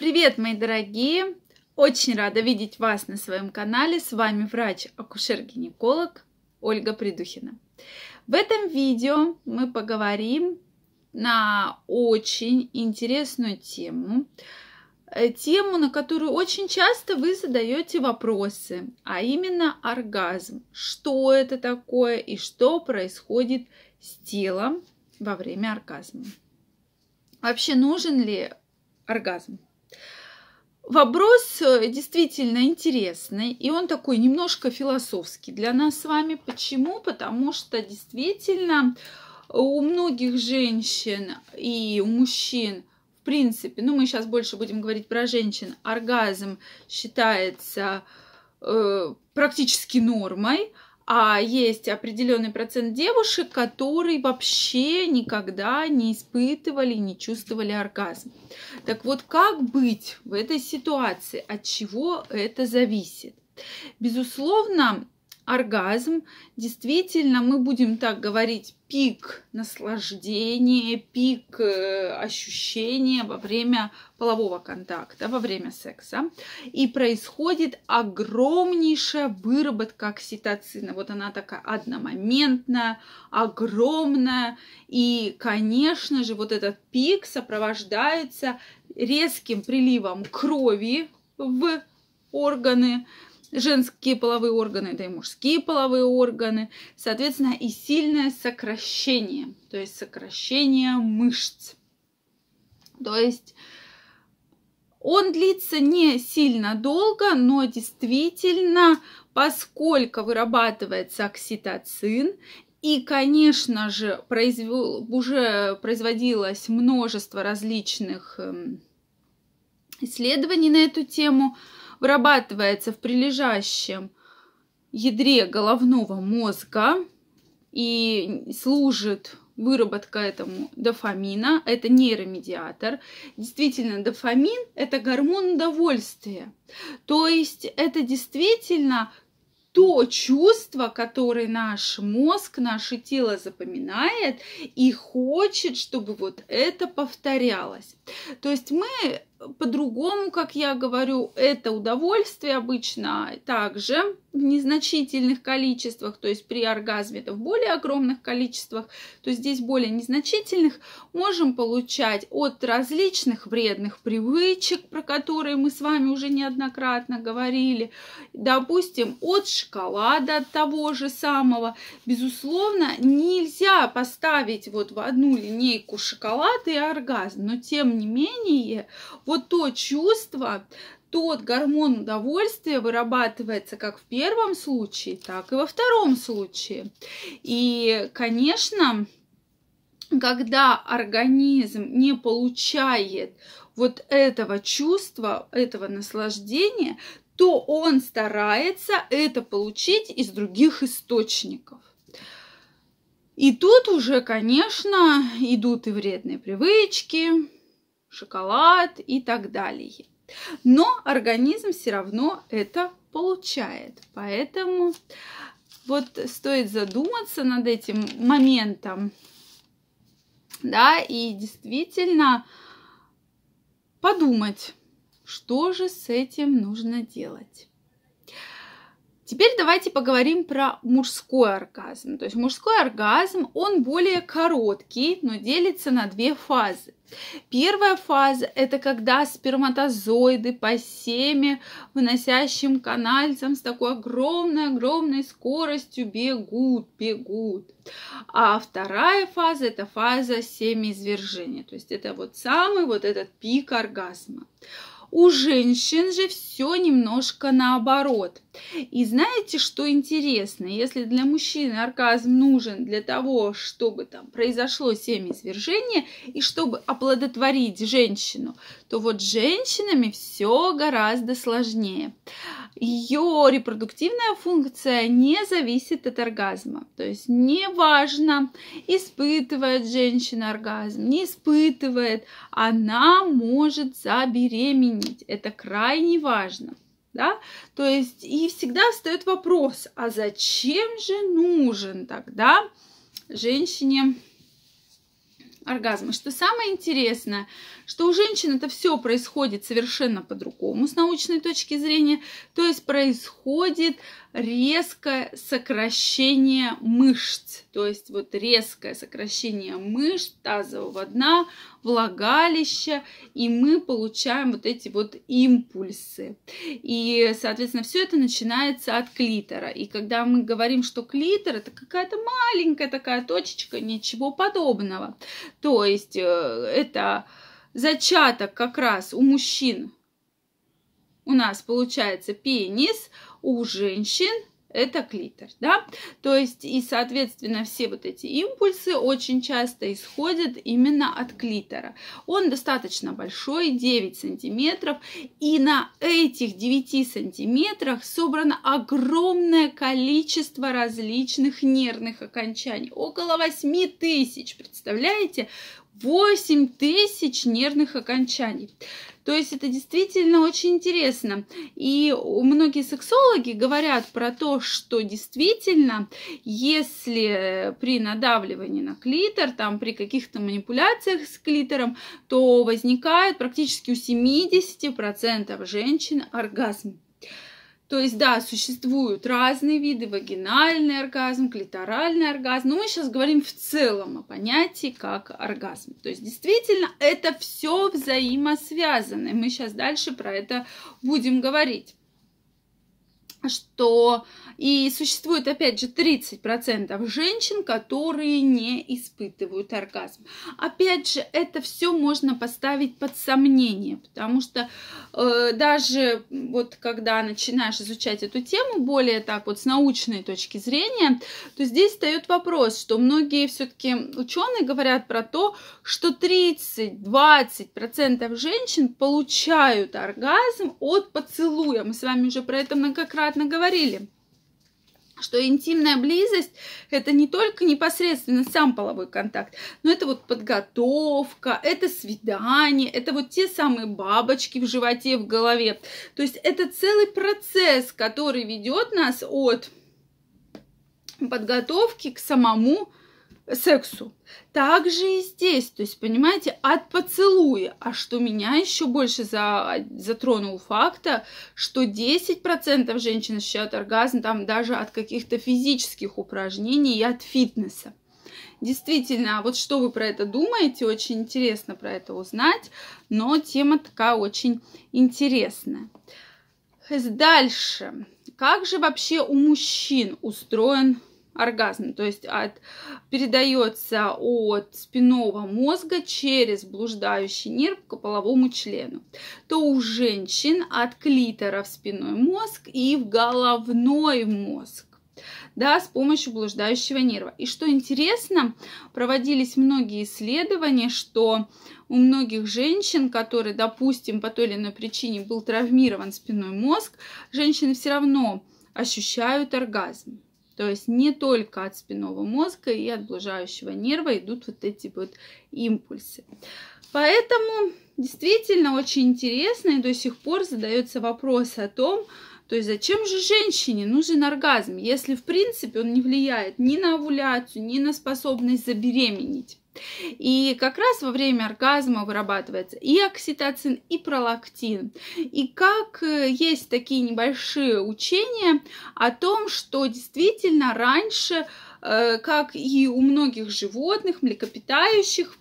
Привет, мои дорогие! Очень рада видеть вас на своем канале. С вами врач-акушер-гинеколог Ольга Придухина. В этом видео мы поговорим на очень интересную тему, на которую очень часто вы задаете вопросы, а именно оргазм. Что это такое и что происходит с телом во время оргазма? Вообще, нужен ли оргазм? Вопрос действительно интересный, и он такой немножко философский для нас с вами. Почему? Потому что действительно у многих женщин и у мужчин, в принципе, мы сейчас больше будем говорить про женщин, оргазм считается практически нормой, а есть определенный процент девушек, которые вообще никогда не испытывали, не чувствовали оргазм. Так вот, как быть в этой ситуации? От чего это зависит? Безусловно, оргазм, действительно, мы будем так говорить, пик наслаждения, пик ощущения во время полового контакта, во время секса. И происходит огромнейшая выработка окситоцина. Вот она такая одномоментная, огромная. И, конечно же, вот этот пик сопровождается резким приливом крови в органы. Женские половые органы, это и мужские половые органы, соответственно, и сильное сокращение, то есть сокращение мышц. То есть он длится не сильно долго, но действительно, поскольку вырабатывается окситоцин, и, конечно же, уже производилось множество различных исследований на эту тему, вырабатывается в прилежащем ядре головного мозга и служит выработка этому дофамина. Это нейромедиатор. Действительно, дофамин – это гормон удовольствия. То есть это действительно то чувство, которое наш мозг, наше тело запоминает и хочет, чтобы вот это повторялось. То есть мы по-другому, как я говорю, это удовольствие обычно также в незначительных количествах, то есть при оргазме это в более огромных количествах, то есть здесь более незначительных, можем получать от различных вредных привычек, про которые мы с вами уже неоднократно говорили, допустим, от шоколада, от того же самого. Безусловно, нельзя поставить вот в одну линейку шоколад и оргазм, но тем не менее, вот то чувство, тот гормон удовольствия вырабатывается как в первом случае, так и во втором случае. И, конечно, когда организм не получает вот этого чувства, этого наслаждения, то он старается это получить из других источников. И тут уже, конечно, идут и вредные привычки, шоколад и так далее. Но организм все равно это получает. Поэтому вот стоит задуматься над этим моментом, да, и действительно подумать, что же с этим нужно делать. Теперь давайте поговорим про мужской оргазм. То есть мужской оргазм, он более короткий, но делится на две фазы. Первая фаза – это когда сперматозоиды по семя выносящим канальцам с такой огромной скоростью бегут. А вторая фаза – это фаза семяизвержения. То есть это вот самый вот этот пик оргазма. У женщин же все немножко наоборот. И знаете, что интересно? Если для мужчины оргазм нужен для того, чтобы там произошло семяизвержение и чтобы оплодотворить женщину, то вот с женщинами все гораздо сложнее. Ее репродуктивная функция не зависит от оргазма. То есть неважно, испытывает женщина оргазм, не испытывает, она может забеременеть. Это крайне важно. Да? То есть и всегда встает вопрос, а зачем же нужен тогда женщине оргазма. Что самое интересное, что у женщин это все происходит совершенно по-другому с научной точки зрения. То есть происходит резкое сокращение мышц. То есть вот резкое сокращение мышц тазового дна, влагалища, и мы получаем вот эти вот импульсы. И, соответственно, все это начинается от клитора. И когда мы говорим, что клитор это какая-то маленькая такая точечка, ничего подобного. То есть это зачаток как раз у мужчин. У нас получается пенис, у женщин это клитор, да? То есть и, соответственно, все вот эти импульсы очень часто исходят именно от клитора. Он достаточно большой, 9 сантиметров, и на этих 9 сантиметрах собрано огромное количество различных нервных окончаний. Около 8 тысяч, представляете? 8 тысяч нервных окончаний. То есть это действительно очень интересно. И многие сексологи говорят про то, что действительно, если при надавливании на клитор, там при каких-то манипуляциях с клитором, то возникает практически у 70% женщин оргазм. То есть, да, существуют разные виды: вагинальный оргазм, клиторальный оргазм. Но мы сейчас говорим в целом о понятии как оргазм. То есть, действительно, это все взаимосвязано. И мы сейчас дальше про это будем говорить. Что и существует, опять же, 30% женщин, которые не испытывают оргазм. Опять же, это все можно поставить под сомнение, потому что даже вот когда начинаешь изучать эту тему более так вот с научной точки зрения, то здесь встает вопрос, что многие все-таки ученые говорят про то, что 30-20% женщин получают оргазм от поцелуя. Мы с вами уже про это многократно говорили, что интимная близость это не только непосредственно сам половой контакт, но это вот подготовка, это свидание, это вот те самые бабочки в животе, в голове. То есть это целый процесс, который ведет нас от подготовки к самому сексу. Также и здесь, то есть, понимаете, от поцелуя. А что меня еще больше затронул факт, что 10% женщин ощущают оргазм там даже от каких-то физических упражнений и от фитнеса. Действительно, вот что вы про это думаете, очень интересно про это узнать, но тема такая очень интересная. Дальше. Как же вообще у мужчин устроен оргазм? То есть передается от спинного мозга через блуждающий нерв к половому члену. То у женщин от клитора в спинной мозг и в головной мозг, да, с помощью блуждающего нерва. И что интересно, проводились многие исследования, что у многих женщин, которые, допустим, по той или иной причине был травмирован спинной мозг, женщины все равно ощущают оргазм. То есть не только от спинного мозга и от блуждающего нерва идут вот эти вот импульсы. Поэтому действительно очень интересно, и до сих пор задается вопрос о том, то есть зачем же женщине нужен оргазм, если в принципе он не влияет ни на овуляцию, ни на способность забеременеть. И как раз во время оргазма вырабатывается и окситоцин, и пролактин. И как есть такие небольшие учения о том, что действительно раньше, как и у многих животных, млекопитающих,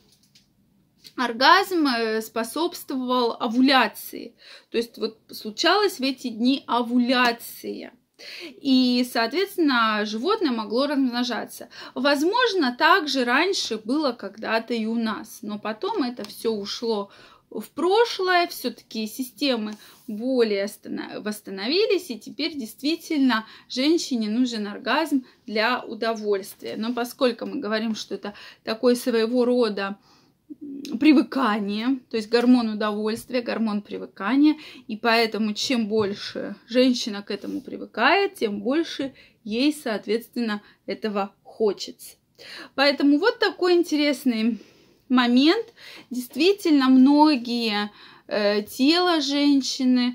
оргазм способствовал овуляции. То есть вот случалась в эти дни овуляция. И, соответственно, животное могло размножаться. Возможно, также раньше было когда-то и у нас, но потом это все ушло в прошлое, все-таки системы более восстановились, и теперь действительно женщине нужен оргазм для удовольствия. Но поскольку мы говорим, что это такой своего рода привыкание, то есть гормон удовольствия, гормон привыкания, и поэтому чем больше женщина к этому привыкает, тем больше ей, соответственно, этого хочется. Поэтому вот такой интересный момент. Действительно, многие тело женщины,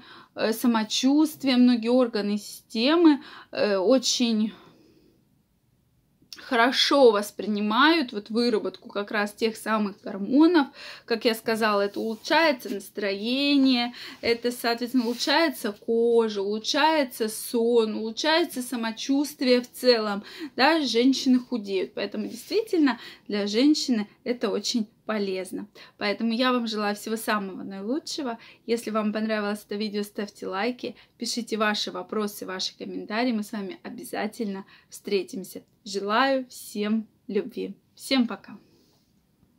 самочувствие, многие органы системы очень хорошо воспринимают вот выработку как раз тех самых гормонов. Как я сказала, это улучшается настроение, это, соответственно, улучшается кожа, улучшается сон, улучшается самочувствие в целом. Даже женщины худеют. Поэтому действительно для женщины это очень полезно. Поэтому я вам желаю всего самого наилучшего. Если вам понравилось это видео, ставьте лайки, пишите ваши вопросы, ваши комментарии. Мы с вами обязательно встретимся. Желаю всем любви. Всем пока!